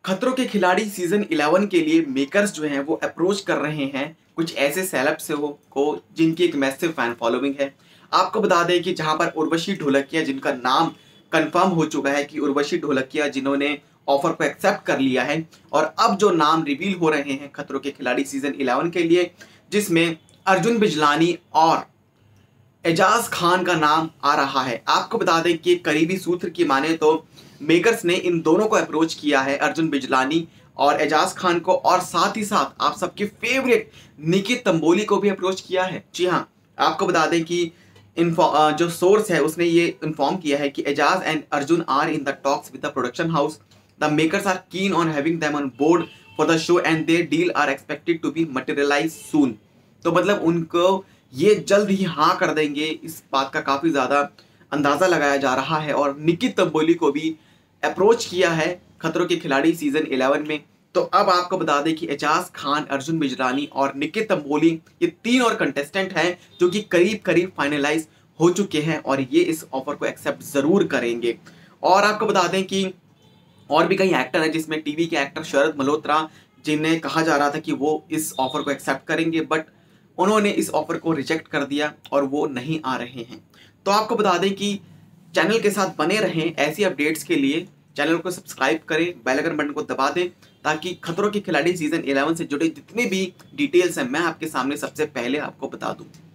खतरों के खिलाड़ी सीजन 11 के लिए मेकर्स जो हैं वो अप्रोच कर रहे हैं कुछ ऐसे सेलेब से को जिनकी एक मैसिव फैन फॉलोइंग है। आपको बता दें कि जहां पर उर्वशी ढोलकिया जिनका नाम कंफर्म हो चुका है कि उर्वशी ढोलकिया जिन्होंने ऑफर को एक्सेप्ट कर लिया है, और अब जो नाम रिवील हो रहे हैं खतरों के खिलाड़ी सीजन 11 के लिए, जिसमें अर्जुन बिजलानी और एजाज खान का नाम आ रहा है। आपको बता दें कि करीबी सूत्र की माने तो मेकर्स ने इन दोनों को अप्रोच किया है, अर्जुन बिजलानी और एजाज खान को, और साथ ही साथ आप सबके फेवरेट निकित तंबोली को भी अप्रोच किया है। जी हाँ, आपको बता दें कि जो सोर्स है उसने ये इन्फॉर्म किया है कि Ejaz and Arjun are in the talks with the production house. The makers are keen on having them on board for the show and their deal are expected to be materialize soon. तो मतलब उनको ये जल्द ही हाँ कर देंगे, इस बात का काफी ज्यादा अंदाजा लगाया जा रहा है। और निकित तंबोली को भी अप्रोच किया है खतरों के खिलाड़ी सीजन 11 में। तो अब आपको बता दें कि एजाज खान, अर्जुन बिजलानी और निकित तंबोली ये 3 और कंटेस्टेंट हैं जो कि करीब करीब फाइनलाइज हो चुके हैं और ये इस ऑफर को एक्सेप्ट जरूर करेंगे। और आपको बता दें कि और भी कई एक्टर हैं, जिसमें टीवी के एक्टर शरद मल्होत्रा, जिन्हें कहा जा रहा था कि वो इस ऑफर को एक्सेप्ट करेंगे, बट उन्होंने इस ऑफर को रिजेक्ट कर दिया और वो नहीं आ रहे हैं। तो आपको बता दें कि चैनल के साथ बने रहें, ऐसी अपडेट्स के लिए चैनल को सब्सक्राइब करें, बेल आइकन बटन को दबा दें, ताकि खतरों के खिलाड़ी सीजन 11 से जुड़े जितने भी डिटेल्स हैं मैं आपके सामने सबसे पहले आपको बता दूं।